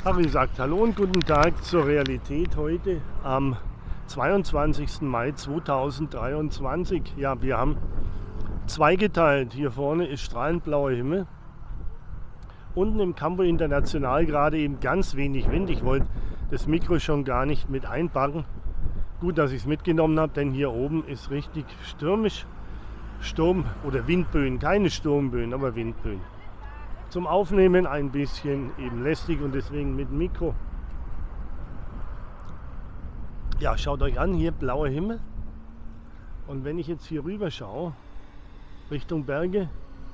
Harry sagt Hallo und guten Tag zur Realität heute am 22. Mai 2023. Ja, wir haben zweigeteilt. Hier vorne ist strahlend blauer Himmel. Unten im Campo International gerade eben ganz wenig Wind. Ich wollte das Mikro schon gar nicht mit einpacken. Gut, dass ich es mitgenommen habe, denn hier oben ist richtig stürmisch. Sturm- oder Windböen, keine Sturmböen, aber Windböen. Zum Aufnehmen ein bisschen eben lästig und deswegen mit Mikro. Ja, schaut euch an, hier blauer Himmel. Und wenn ich jetzt hier rüber schaue, Richtung Berge,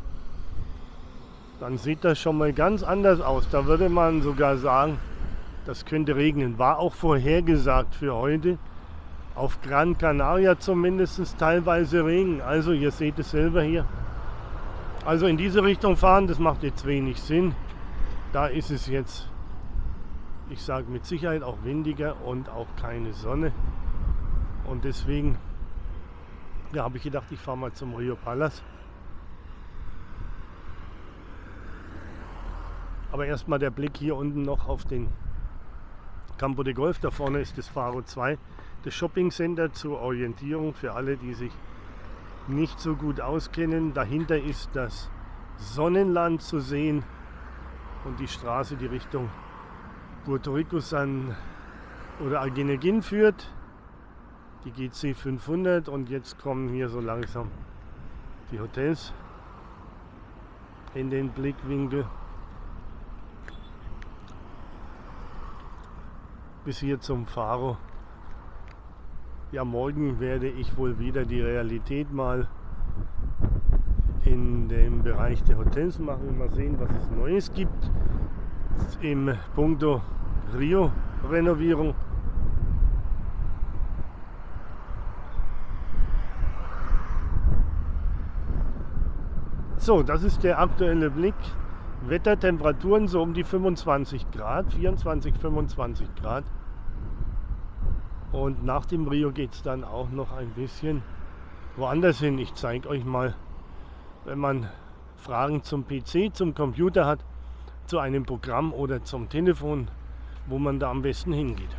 dann sieht das schon mal ganz anders aus. Da würde man sogar sagen, das könnte regnen. War auch vorhergesagt für heute. Auf Gran Canaria zumindest teilweise Regen. Also ihr seht es selber hier. Also in diese Richtung fahren, das macht jetzt wenig Sinn. Da ist es jetzt, ich sage mit Sicherheit auch windiger und auch keine Sonne. Und deswegen ja, habe ich gedacht, ich fahre mal zum Rio Palas. Aber erstmal der Blick hier unten noch auf den Campo de Golf. Da vorne ist das Faro 2, das Shopping Center zur Orientierung für alle, die sich nicht so gut auskennen. Dahinter ist das Sonnenland zu sehen und die Straße, die Richtung Puerto Rico oder Arguineguín führt, die GC 500. Und jetzt kommen hier so langsam die Hotels in den Blickwinkel. Bis hier zum Faro. Ja, morgen werde ich wohl wieder die Realität mal in dem Bereich der Hotels machen. Mal sehen, was es Neues gibt im Punkto Rio-Renovierung. So, das ist der aktuelle Blick. Wettertemperaturen so um die 25 Grad, 24, 25 Grad. Und nach dem Rio geht es dann auch noch ein bisschen woanders hin. Ich zeige euch mal, wenn man Fragen zum PC, zum Computer hat, zu einem Programm oder zum Telefon, wo man da am besten hingeht.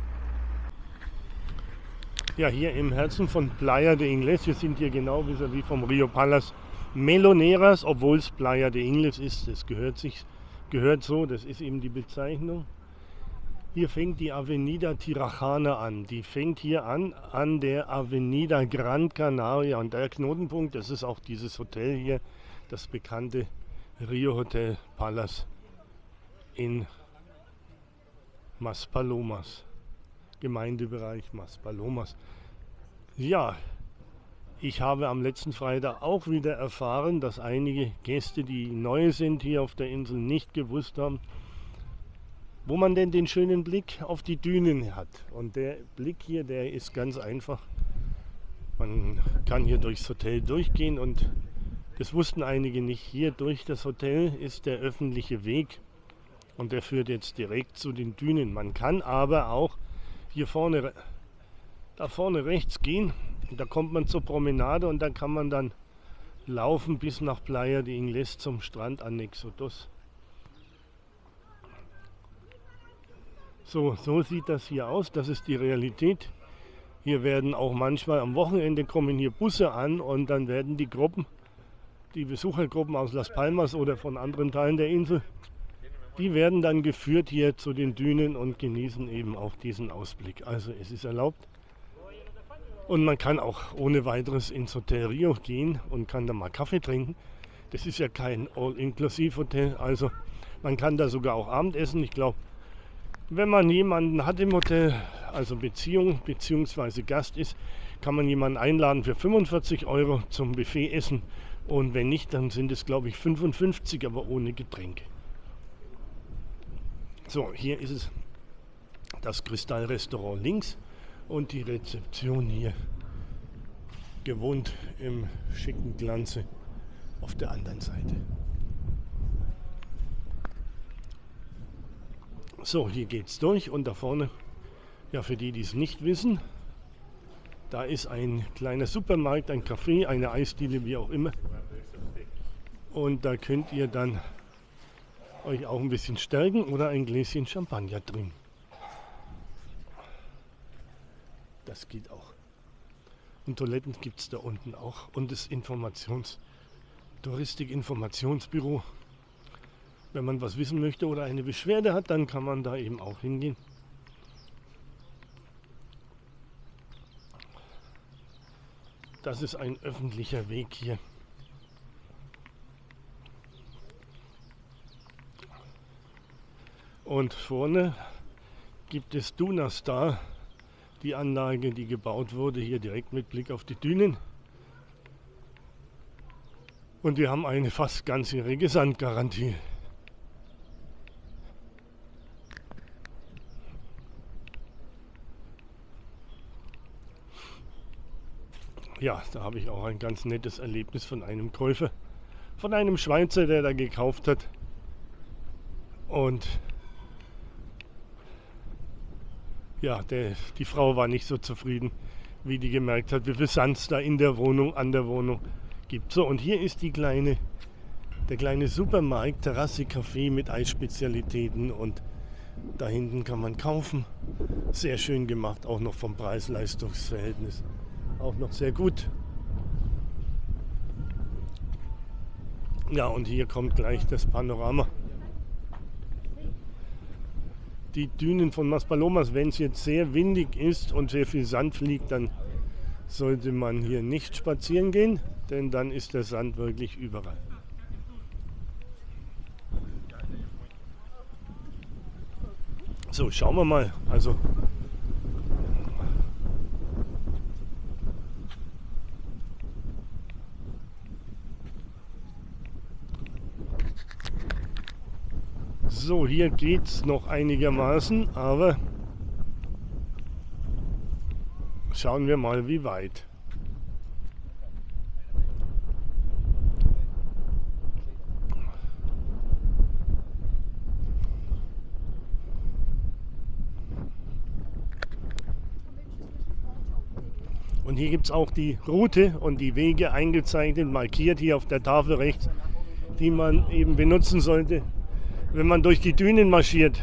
Ja, hier im Herzen von Playa de Ingles. Wir sind hier genau vis-à-vis vom Rio Palas Meloneras, obwohl es Playa de Ingles ist. Das gehört so, das ist eben die Bezeichnung. Hier fängt die Avenida Tirajana an. Die fängt hier an der Avenida Gran Canaria. Und der Knotenpunkt, das ist auch dieses Hotel hier, das bekannte Rio Hotel Palas in Maspalomas. Gemeindebereich Maspalomas. Ja, ich habe am letzten Freitag auch wieder erfahren, dass einige Gäste, die neu sind hier auf der Insel, nicht gewusst haben, wo man denn den schönen Blick auf die Dünen hat. Und der Blick hier, der ist ganz einfach. Man kann hier durchs Hotel durchgehen und das wussten einige nicht. Hier durch das Hotel ist der öffentliche Weg und der führt jetzt direkt zu den Dünen. Man kann aber auch hier vorne, da vorne rechts gehen. Da kommt man zur Promenade und dann kann man dann laufen bis nach Playa de Ingles zum Strandannex Dos. So sieht das hier aus, das ist die Realität. Hier werden auch manchmal am Wochenende kommen hier Busse an und dann werden die Gruppen, die Besuchergruppen aus Las Palmas oder von anderen Teilen der Insel, die werden dann geführt hier zu den Dünen und genießen eben auch diesen Ausblick. Also es ist erlaubt. Und man kann auch ohne weiteres ins Hotel Rio gehen und kann da mal Kaffee trinken. Das ist ja kein All-Inklusiv-Hotel, also man kann da sogar auch Abendessen. Ich glaube, wenn man jemanden hat im Hotel, also Beziehung bzw. Gast ist, kann man jemanden einladen für 45 € zum Buffet essen. Und wenn nicht, dann sind es glaube ich 55, aber ohne Getränke. So, hier ist es das Kristallrestaurant links und die Rezeption hier, gewohnt im schicken Glanze, auf der anderen Seite. So, hier geht's durch und da vorne, ja, für die, die es nicht wissen, da ist ein kleiner Supermarkt, ein Café, eine Eisdiele, wie auch immer. Und da könnt ihr dann euch auch ein bisschen stärken oder ein Gläschen Champagner trinken. Das geht auch. Und Toiletten gibt es da unten auch. Und das Touristik-Informationsbüro. Wenn man was wissen möchte oder eine Beschwerde hat, dann kann man da eben auch hingehen. Das ist ein öffentlicher Weg hier. Und vorne gibt es Dunastar, die Anlage, die gebaut wurde, hier direkt mit Blick auf die Dünen. Und wir haben eine fast ganzjährige Sandgarantie. Ja, da habe ich auch ein ganz nettes Erlebnis von einem Käufer, von einem Schweizer, der da gekauft hat. Und ja, die Frau war nicht so zufrieden, wie die gemerkt hat, wie viel Sand es da in der Wohnung, an der Wohnung gibt. So, und hier ist der kleine Supermarkt, Terrasse Café mit Eisspezialitäten und da hinten kann man kaufen. Sehr schön gemacht, auch noch vom Preis-Leistungs-Verhältnis. Auch noch sehr gut. Ja, und hier kommt gleich das Panorama. Die Dünen von Maspalomas, wenn es jetzt sehr windig ist und sehr viel Sand fliegt, dann sollte man hier nicht spazieren gehen, denn dann ist der Sand wirklich überall. So, schauen wir mal. Also so, hier geht es noch einigermaßen, aber schauen wir mal, wie weit. Und hier gibt es auch die Route und die Wege eingezeichnet, markiert hier auf der Tafel rechts, die man eben benutzen sollte, wenn man durch die Dünen marschiert.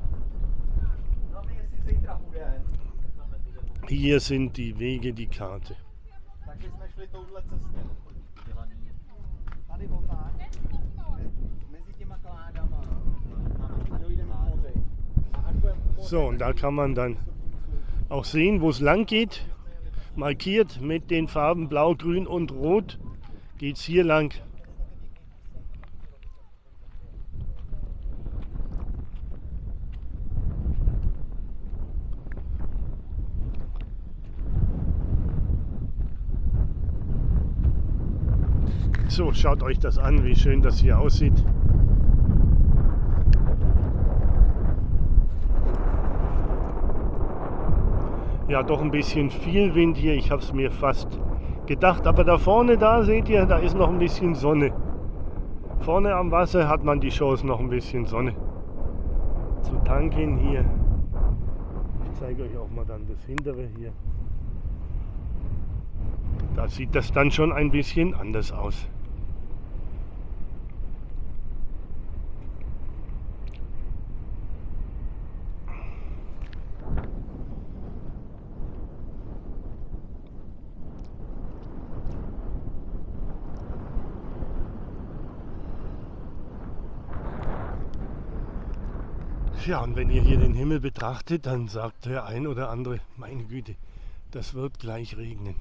Hier sind die Wege, die Karte. So, und da kann man dann auch sehen, wo es lang geht. Markiert mit den Farben Blau, Grün und Rot geht es hier lang. So, schaut euch das an, wie schön das hier aussieht. Ja, doch ein bisschen viel Wind hier, ich habe es mir fast gedacht. Aber da vorne, da seht ihr, da ist noch ein bisschen Sonne. Vorne am Wasser hat man die Chance, noch ein bisschen Sonne zu tanken hier. Ich zeige euch auch mal dann das hintere hier. Da sieht das dann schon ein bisschen anders aus. Ja, und wenn ihr hier den Himmel betrachtet, dann sagt der ein oder andere, meine Güte, das wird gleich regnen.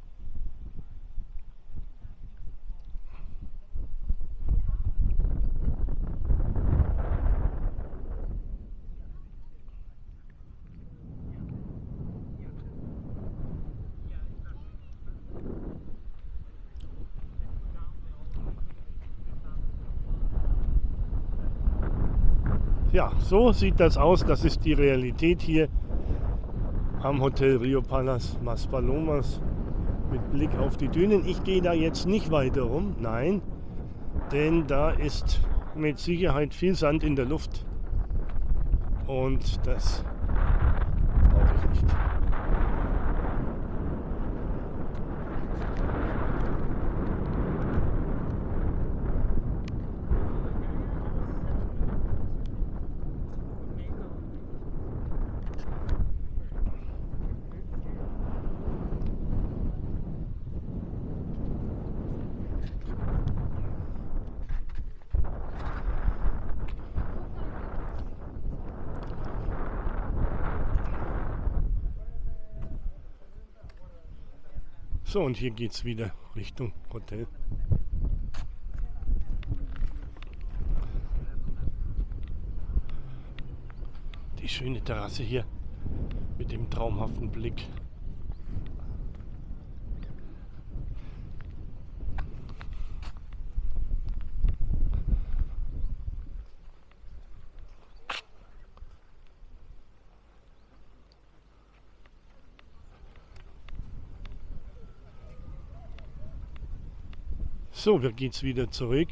Ja, so sieht das aus. Das ist die Realität hier am Hotel Rio Palace Maspalomas mit Blick auf die Dünen. Ich gehe da jetzt nicht weiter rum, nein, denn da ist mit Sicherheit viel Sand in der Luft und das brauche ich nicht. So, und hier geht es wieder Richtung Hotel. Die schöne Terrasse hier mit dem traumhaften Blick. So, wir geht's wieder zurück.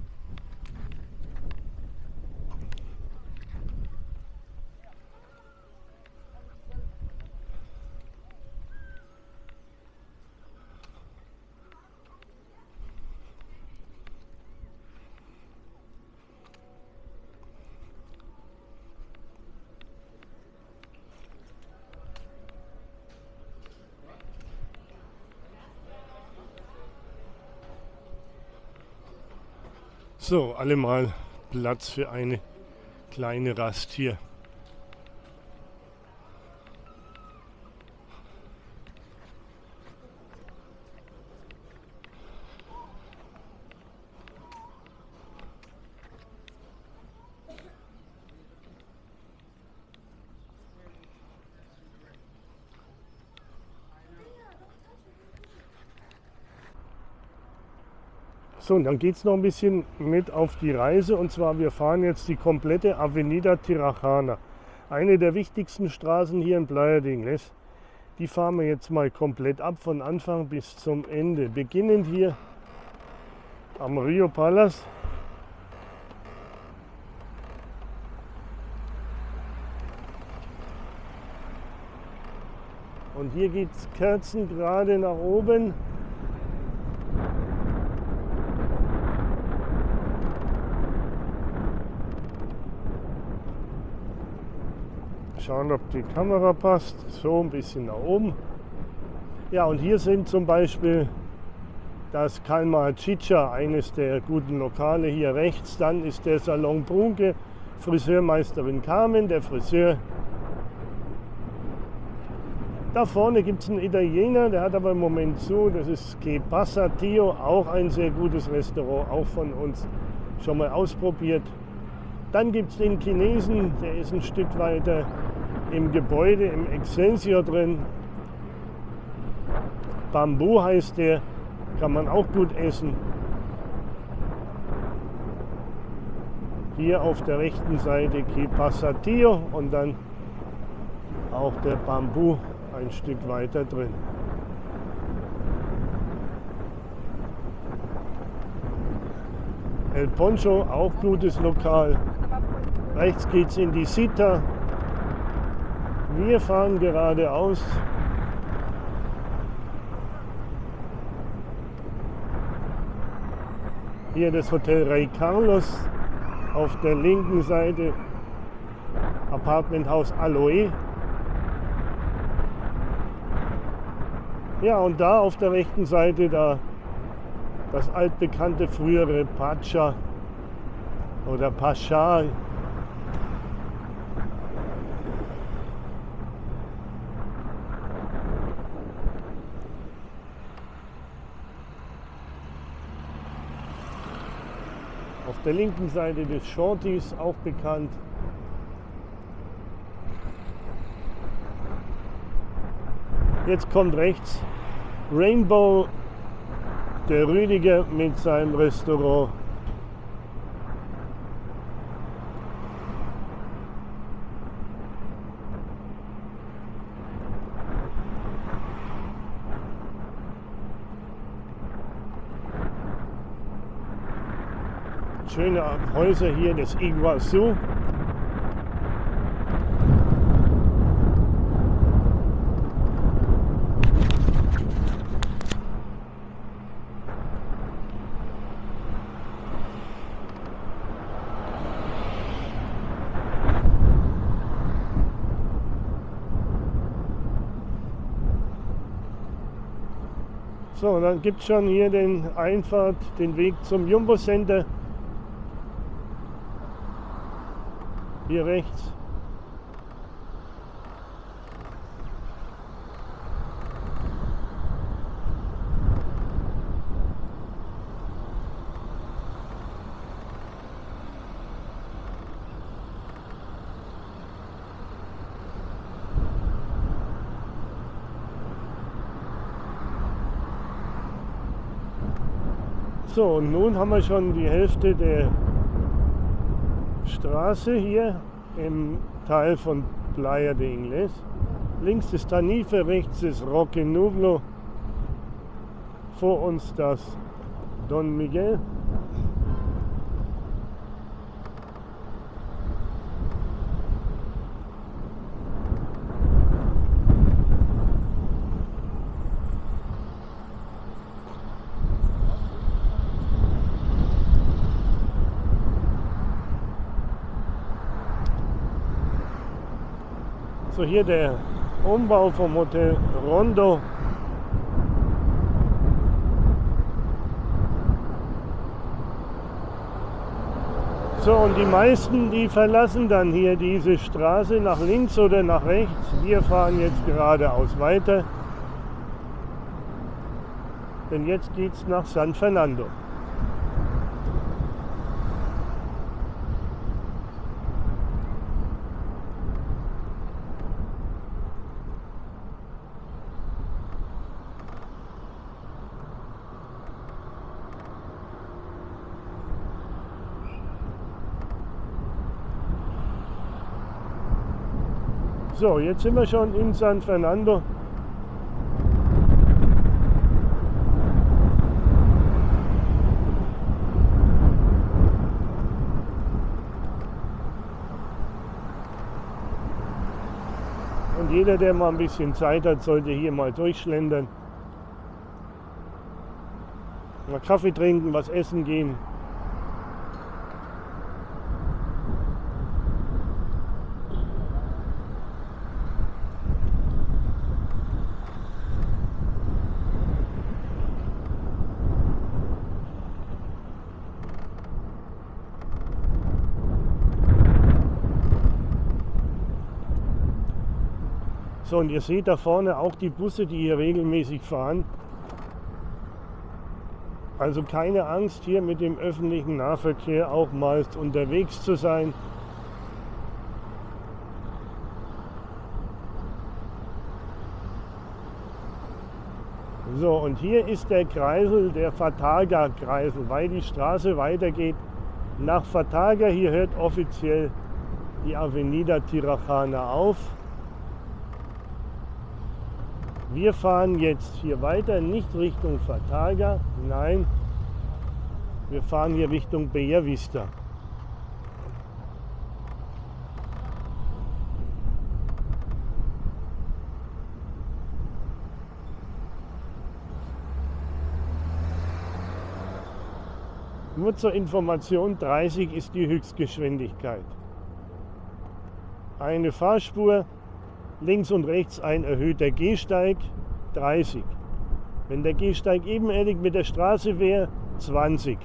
So, allemal Platz für eine kleine Rast hier. So, und dann geht es noch ein bisschen mit auf die Reise, und zwar wir fahren jetzt die komplette Avenida Tirajana. Eine der wichtigsten Straßen hier in Playa de Ingles. Die fahren wir jetzt mal komplett ab, von Anfang bis zum Ende. Beginnend hier am Rio Palace. Und hier geht es kerzengerade nach oben. Schauen, ob die Kamera passt. So ein bisschen nach oben. Ja, und hier sind zum Beispiel das Calma Chicha, eines der guten Lokale hier rechts. Dann ist der Salon Brunke, Friseurmeisterin Carmen, der Friseur. Da vorne gibt es einen Italiener, der hat aber im Moment zu. Das ist Que Pasa Tio, auch ein sehr gutes Restaurant, auch von uns schon mal ausprobiert. Dann gibt es den Chinesen, der ist ein Stück weiter im Gebäude, im Excelsior drin. Bambu heißt der, kann man auch gut essen. Hier auf der rechten Seite Que Pasa Tio und dann auch der Bambu ein Stück weiter drin. El Poncho, auch gutes Lokal. Rechts geht es in die Cita. Wir fahren geradeaus. Hier das Hotel Rey Carlos. Auf der linken Seite Apartmenthaus Aloe. Ja, und da auf der rechten Seite da das altbekannte frühere Pacha oder Pascha. Auf der linken Seite des Shorties, auch bekannt. Jetzt kommt rechts Rainbow, der Rüdiger mit seinem Restaurant. Schöne Häuser hier, das Iguazu. So, und dann gibt es schon hier den Einfahrt, den Weg zum Jumbo Center. Hier rechts. So, und nun haben wir schon die Hälfte der Straße hier im Teil von Playa de Ingles. Links ist Tanife, rechts ist Roque Nublo, vor uns das Don Miguel. So, hier der Umbau vom Hotel Rondo. So, und die meisten, die verlassen dann hier diese Straße nach links oder nach rechts. Wir fahren jetzt geradeaus weiter, denn jetzt geht es nach San Fernando. So, jetzt sind wir schon in San Fernando. Und jeder, der mal ein bisschen Zeit hat, sollte hier mal durchschlendern. Mal Kaffee trinken, was essen gehen. So, und ihr seht da vorne auch die Busse, die hier regelmäßig fahren. Also keine Angst, hier mit dem öffentlichen Nahverkehr auch mal unterwegs zu sein. So, und hier ist der Kreisel, der Fataga-Kreisel, weil die Straße weitergeht nach Fataga. Hier hört offiziell die Avenida Tirajana auf. Wir fahren jetzt hier weiter, nicht Richtung Fataga, nein, wir fahren hier Richtung Bellavista. Nur zur Information, 30 ist die Höchstgeschwindigkeit. Eine Fahrspur. Links und rechts ein erhöhter Gehsteig, 30. Wenn der Gehsteig ebenerdig mit der Straße wäre, 20.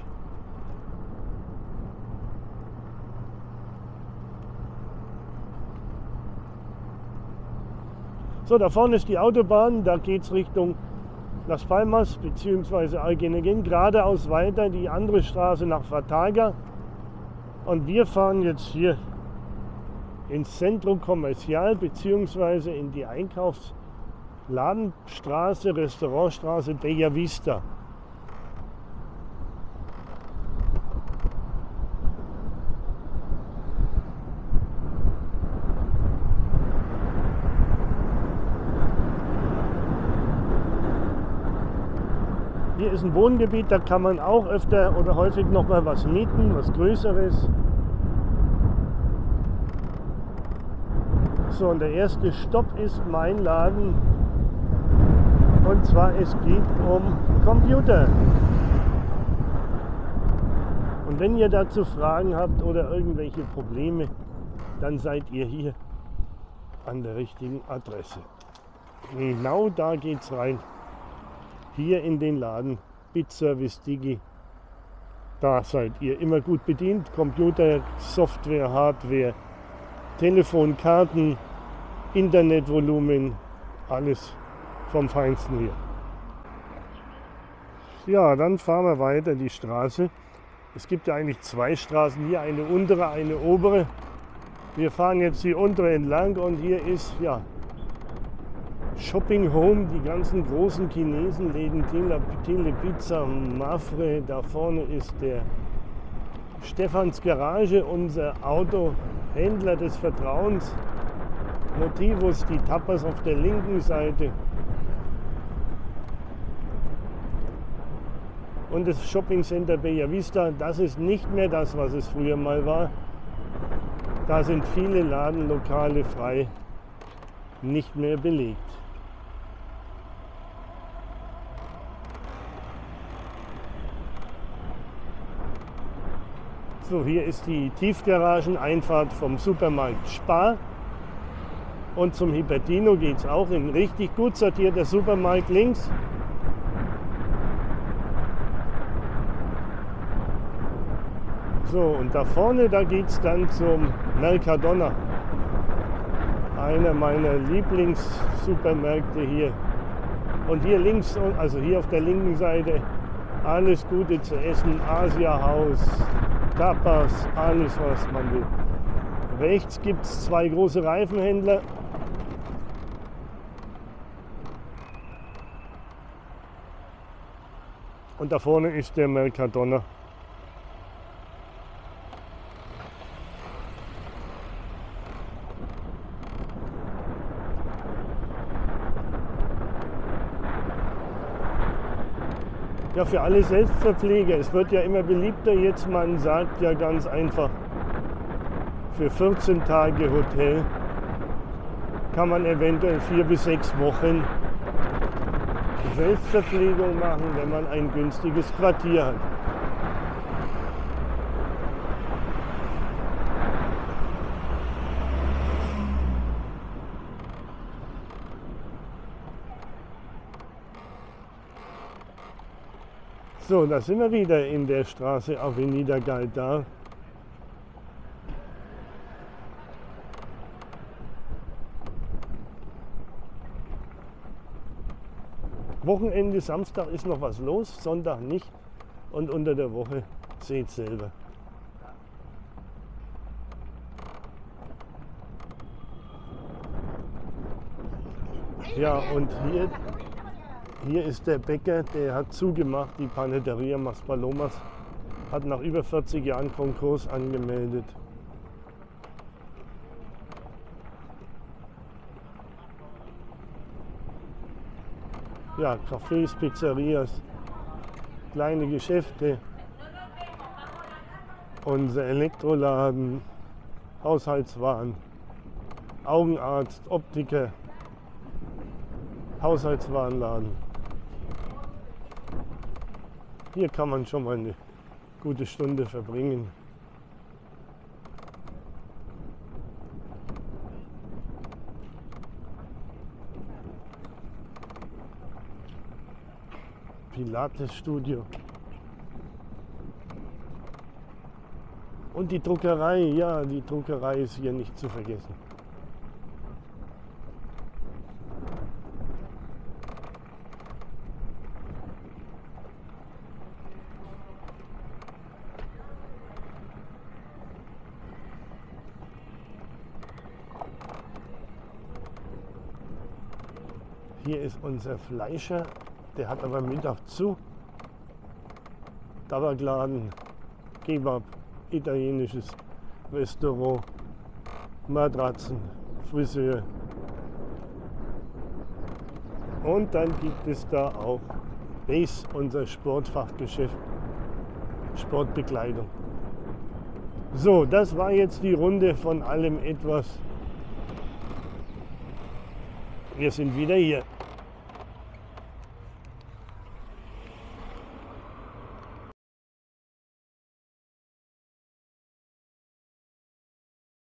So, da vorne ist die Autobahn, da geht es Richtung Las Palmas bzw. Arguineguín, geradeaus weiter, die andere Straße nach Fataga. Und wir fahren jetzt hier ins Centro Comercial bzw. in die Einkaufsladenstraße, Restaurantstraße Bellavista. Hier ist ein Wohngebiet, da kann man auch öfter oder häufig noch mal was mieten, was Größeres. So, und der erste Stopp ist mein Laden, und zwar es geht um Computer. Und wenn ihr dazu Fragen habt oder irgendwelche Probleme, dann seid ihr hier an der richtigen Adresse. Genau da geht's rein. Hier in den Laden BitService Digi. Da seid ihr immer gut bedient. Computer, Software, Hardware, Telefonkarten, Internetvolumen, alles vom Feinsten hier. Ja, dann fahren wir weiter die Straße. Es gibt ja eigentlich zwei Straßen hier, eine untere, eine obere. Wir fahren jetzt die untere entlang und hier ist ja Shopping Home, die ganzen großen Chinesenläden, Telepizza, Mafre, da vorne ist der Stefans Garage, unser Autohändler des Vertrauens, Motivus, die Tapas auf der linken Seite und das Shopping Center Bella Vista, das ist nicht mehr das, was es früher mal war. Da sind viele Ladenlokale frei, nicht mehr belegt. So, hier ist die Tiefgarageneinfahrt vom Supermarkt Spar. Und zum Hipertino geht es auch, ein richtig gut sortierter Supermarkt links. So, und da vorne, da geht es dann zum Mercadona. Einer meiner Lieblingssupermärkte hier. Und hier links, also hier auf der linken Seite, alles Gute zu essen, Asia-Haus, Tapas, alles was man will. Rechts gibt es zwei große Reifenhändler. Und da vorne ist der Mercadona. Ja, für alle Selbstverpfleger. Es wird ja immer beliebter jetzt. Man sagt ja ganz einfach, für 14 Tage Hotel kann man eventuell 4 bis 6 Wochen Selbstverpflegung machen, wenn man ein günstiges Quartier hat. So, da sind wir wieder in der Straße Avenida Galdar. Wochenende, Samstag ist noch was los, Sonntag nicht. Und unter der Woche seht selber. Ja, und hier ist der Bäcker, der hat zugemacht, die Panaderia Maspalomas, hat nach über 40 Jahren Konkurs angemeldet. Ja, Cafés, Pizzerias, kleine Geschäfte, unser Elektroladen, Haushaltswaren, Augenarzt, Optiker, Haushaltswarenladen. Hier kann man schon mal eine gute Stunde verbringen. Pilates-Studio. Und die Druckerei, ja, die Druckerei ist hier nicht zu vergessen. Hier ist unser Fleischer, der hat aber Mittag zu. Tabakladen, Kebab, italienisches Restaurant, Matratzen, Friseur. Und dann gibt es da auch Base, unser Sportfachgeschäft, Sportbekleidung. So, das war jetzt die Runde von allem etwas. Wir sind wieder hier.